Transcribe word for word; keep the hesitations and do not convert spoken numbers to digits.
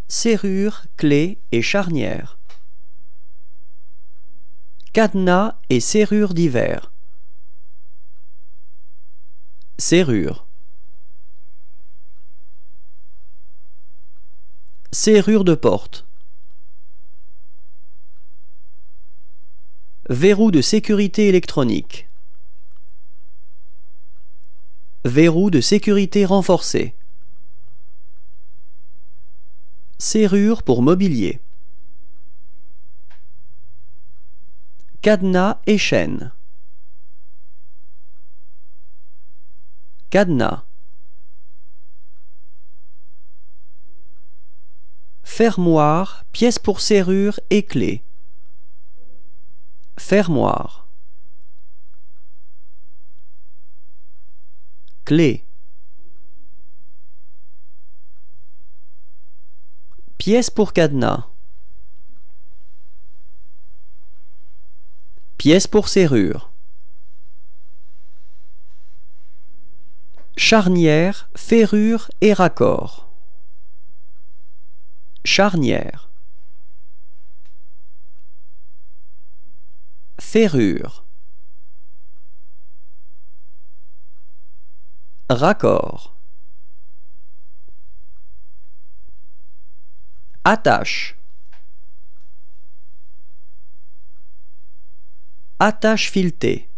serrure, clé et charnière. Cadenas et serrure divers. Serrure. Serrure de porte. Verrou de sécurité électronique. Verrou de sécurité renforcé. Serrure pour mobilier. Cadenas et chaîne. Cadenas. Fermoir, pièce pour serrure et clé. Fermoir. Clé. Pièce pour cadenas. Pièce pour serrure. Charnière, ferrure et raccord. Charnière. Ferrure. Raccord. Attache. Attache filetée.